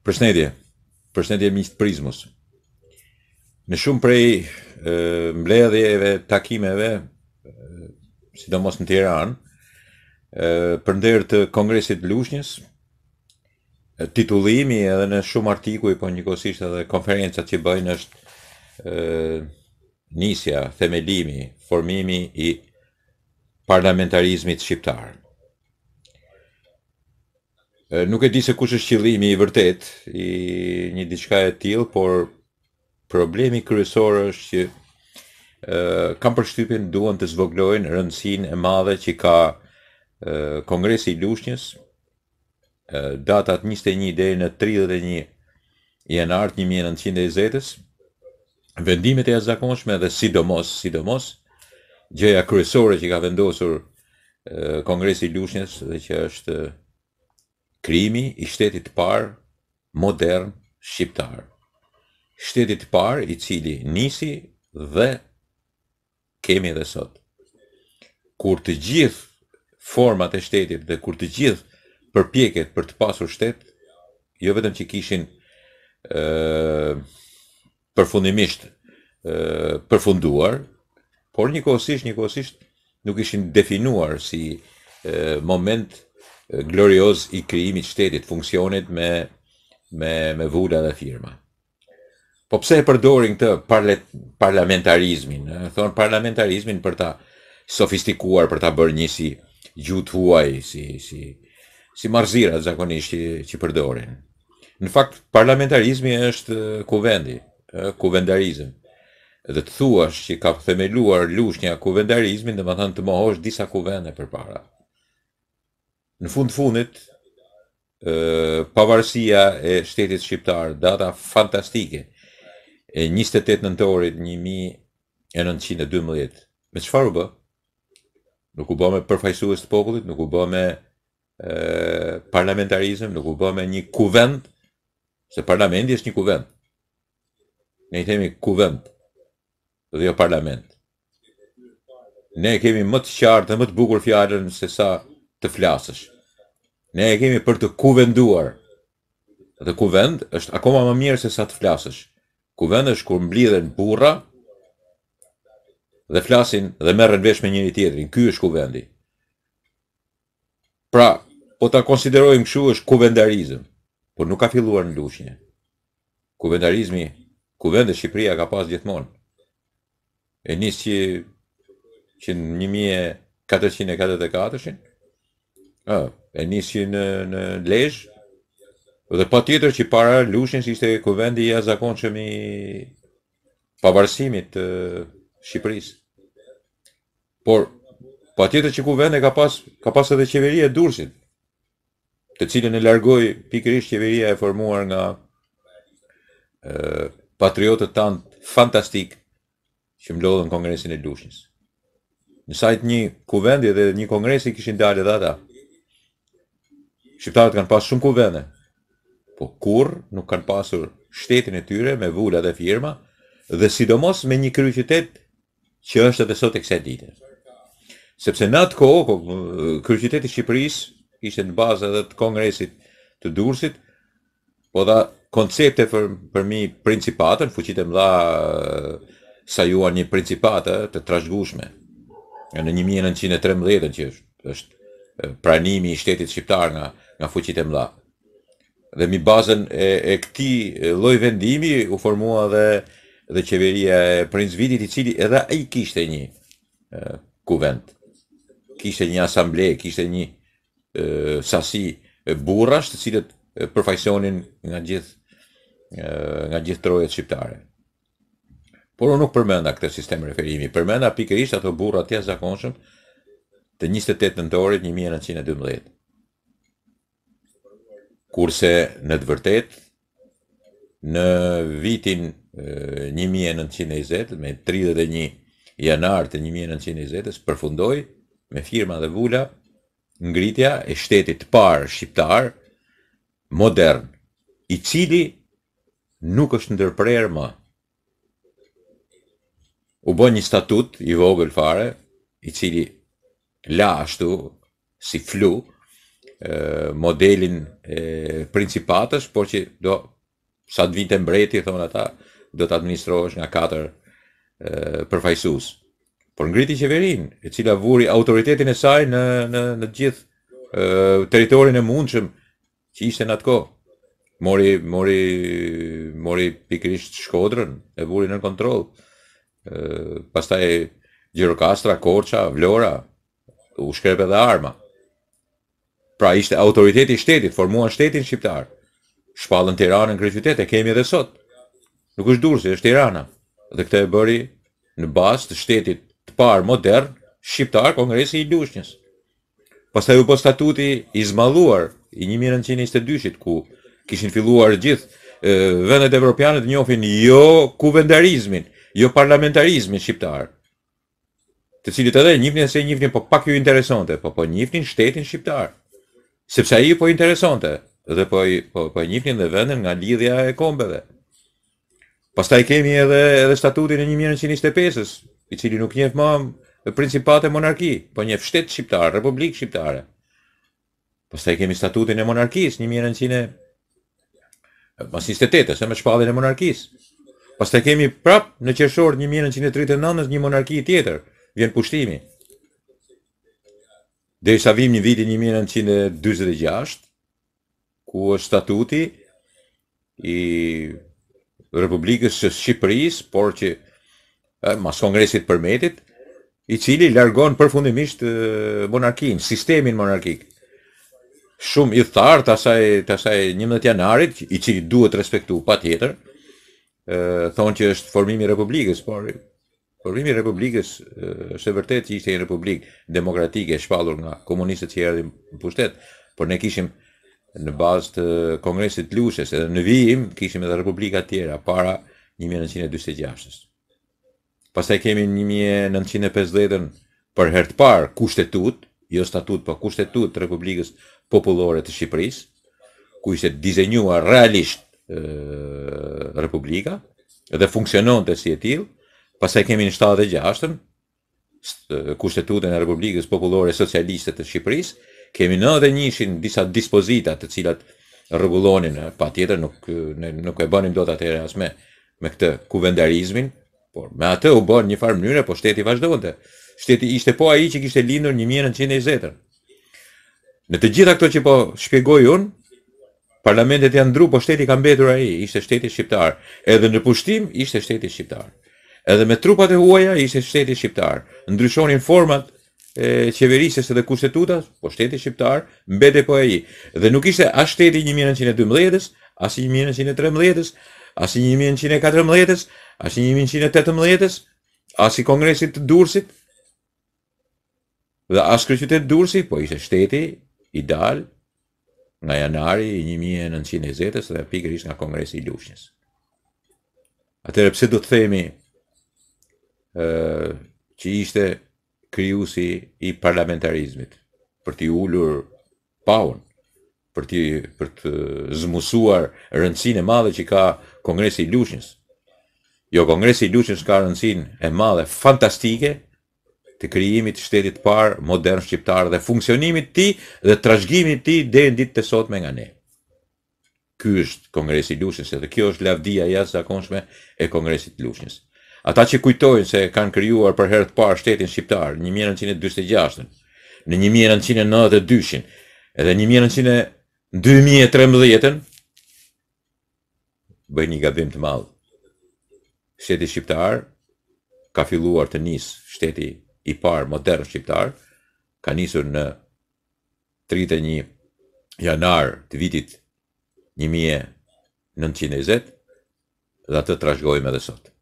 Përshëndetje, përshëndetje miq të Prizmës. Në shumë prej mbledhjeve, takimeve, sidomos në Tiranë, përndër të Kongresit të Lushnjës, titullimi edhe në shumë artikuj, po njëkohësisht edhe konferencat që bëjnë është nisja, themelimi, formimi i parlamentarizmit shqiptar. Nuk e di se kush është qëllimi i vërtet i një diçka e tillë, por problemi kryesor është që kam përshtypjen duan të zvoglojnë rëndësinë e madhe që ka Kongresi i Lushnjës datat 21 deri në 31 janar 1920-s, vendimet e jashtëzakonshme dhe sidomos gjëja kryesore që ka vendosur Kongresi i Lushnjës dhe që është krijimi i shtetit të parë modern shqiptar. Shtetit të parë i cili nisi dhe kemi edhe sot. Kur të gjithë format e shtetit dhe kur të gjithë përpjekjet për të pasur shtet, jo vetëm që kishin përfundimisht përfunduar, por njëkohësisht nuk ishin definuar si moment glorioz i krijimit shtetit, funksionit me vula dhe firma. Po pse e përdorin këtë parlamentarizmin? Thonë parlamentarizmin për ta sofistikuar, për ta bërë një si gjuhë huaj, si marrëzira zakonisht që përdorin. Në fakt, parlamentarizmi është kuvendi, kuvendarizëm. Dhe të thuash që ka themeluar Lushnja kuvendarizmin, dhe më thënë të mohosh disa kuvende përpara. Në fundit, pavarësia e shtetit shqiptar, data fantastike, e 28 nëntorit 1912, me çfarë u bë? Nuk u bë me përfaqësues të popullit, nuk u bë me parlamentarizëm, nuk u bë me një kuvend, se parlamenti është një kuvend. Ne i themi kuvend, dhe jo parlament. Ne kemi më të qartë dhe më të bukur fjalën se sa të flasësh. Ne e kemi për të kuvenduar. Dhe kuvend është akoma më mirë se sa të flasësh. Kuvend është kur mblidhen burra dhe flasin dhe merren vesh me njëri tjetrin. Ky është kuvendi. Pra, po ta konsiderojmë kështu është kuvendarizëm, por nuk ka filluar në Lushnjë. Kuvendarizmi, kuvende Shqipëria ka pas gjithmonë. E nis që në 1444-shin, e nisi në Lezhë, dhe pa tjetër që para Lushnjës ishte kuvendi i jashtëzakonshëm i pavarësimit të Shqipërisë. Por pa tjetër që kuvende ka pas edhe qeveria e Durrësit, të cilën e largoi pikërisht qeveria e formuar nga patriotët tanë fantastik që mlodhën Kongresin e Lushnjës. Në sajt një kuvendi dhe një kongresi kishin dalë edhe ata. Shqiptarët kanë pasur shumë kuvende, po kur nuk kanë pasur shtetin e tyre me vula dhe firma, dhe sidomos me një kryeqytet që është edhe sot e kësaj dite. Sepse në atë kohë, kryeqyteti i Shqipërisë ishte në bazë edhe të Kongresit të Durrësit, po dha koncepte për mi principatën, fuqitë e mëdha sajuan një principate të trashëgueshme. Në 1913 që është pranimi i shtetit shqiptar nga fuqitë e mëdha. Dhe mi bazën e këtij lloj vendimi u formua dhe qeveria e Princ Vitit, i cili edhe ai kishte një kuvend. Kishte një asamble, kishte një sasi burrash të cilët përfaqësonin nga gjithë trojet shqiptare. Por unë nuk përmenda këtë sistem referimi, përmenda pikërisht ato burra të jashtëzakonshëm të 28 nëntorit 1912. Kurse në të vërtet, në vitin 1920, me 31 janar të 1920, përfundoi me firma dhe vula ngritja e shtetit të parë shqiptar modern, i cili nuk është ndërprerë më. U bën një statut i vogël fare, i cili la ashtu si flu, modelin principatës, por që sa të vinte mbreti, thonë ata, do të administrohesh nga 4 përfaqësues. Por ngriti qeverinë, e cila vuri autoritetin e saj në gjithë territorin e mundshëm që ishte në atë kohë. Mori pikërisht Shkodrën, e vuri në kontroll. Pastaj Gjirokastra, Korça, Vlora, u shkrep edhe arma. Pra ishte autoriteti i shtetit, formuan shtetin shqiptar. Shpallën Tiranën kryeqytet, e kemi edhe sot. Nuk është Durrësi, është Tirana. Dhe këtë e bëri në bazë të shtetit të parë modern shqiptar, Kongresi i Lushnjës. Pastaj u bë statuti i zmalluar i 1922-shit, ku kishin filluar gjithë vendet evropiane të njohin jo kuvendarizmin, jo parlamentarizmin shqiptar, të cilët edhe njihnin se njihnin, po pak ju interesonte, po njihnin shtetin shqiptar, sepse ai po interesonte, dhe po njihnin dhe vendin nga lidhja e kombeve. Pastaj kemi edhe statutin e 1925-s, i cili nuk njeh më principate monarki, po njeh shtet shqiptar, republikë shqiptare. Pastaj kemi statutin e monarkisë 1928-s, me shpalljen e monarkisë. Pastaj kemi prap në qershor 1939-s një monarki tjetër, vjen pushtimi. Derisa vim në vitin 1946, ku është statuti i Republikës së Shqipërisë, por që mas Kongresit përmetit, i cili largon përfundimisht monarkinë, sistemin monarkik. Shumë i tharë të asaj 11 janarit, i cili duhet respektu patjetër, thonë që është formimi i Republikës, por formimi i Republikës është e vërtet që ishte një republikë demokratike shpallur nga komunistët që erdhin në pushtet, por ne kishim në bazë të Kongresit të Lushnjës, edhe në vijim kishim edhe republika tjera para 1946-s. Pastaj kemi 1950-ën për herë të parë kushtetut, jo statut, po kushtetut të Republikës Popullore të Shqipërisë, ku ishte dizenjuar realisht Republika dhe funksiononte si e tillë. Pastaj kemi në 76-ën kushtetutën e Republikës Popullore Socialiste të Shqipërisë, kemi 91-shin disa dispozita të cilat rregullonin, patjetër nuk e bënim dot atëherë as me këtë kuvendarizmin, por me atë u bën një farë mënyre, po shteti vazhdonte. Shteti ishte po ai që kishte lindur 1920-ën. Në të gjitha këto që po shpjegoj unë, parlamentet janë ndru, po shteti ka mbetur ai, ishte shteti shqiptar. Edhe në pushtim ishte shteti shqiptar. Edhe me trupat e huaja ishte shteti shqiptar. Ndryshonin format e qeverisjes dhe kushtetutas, po shteti shqiptar mbete po ai. Dhe nuk ishte as shteti 1912-s, as 1913-s, as 1914-s, as 1918-s, as i Kongresit të Durrësit, dhe as kryeqyteti i Durrësit, po ishte shteti i dal nga janari i 1920-s dhe pikërisht nga Kongresi i Lushnjës. Atëherë pse do të themi që ishte krijuesi i parlamentarizmit, për t'i ulur paun, për të zmusuar rëndësinë e madhe që ka Kongresi i Lushnjës. Jo, Kongresi i Lushnjës ka rëndësinë e madhe fantastike të krijimit të shtetit parë modern shqiptar dhe funksionimit të tij dhe trashëgimit të tij deri në ditët e sotme nga ne. Ky është Kongresi i Lushnjës, dhe kjo është lavdia jashtëzakonshme e Kongresit të Lushnjës. Ata që kujtojnë se kanë krijuar për herë të parë shtetin shqiptar në 1946-ën, në 1992-shin, edhe në 2013-ën, bëjnë një gabim të madh. Shteti shqiptar ka filluar të nisë, shteti i parë modern shqiptar ka nisur në 31 janar të vitit 1920 dhe atë trashëgojmë edhe sot.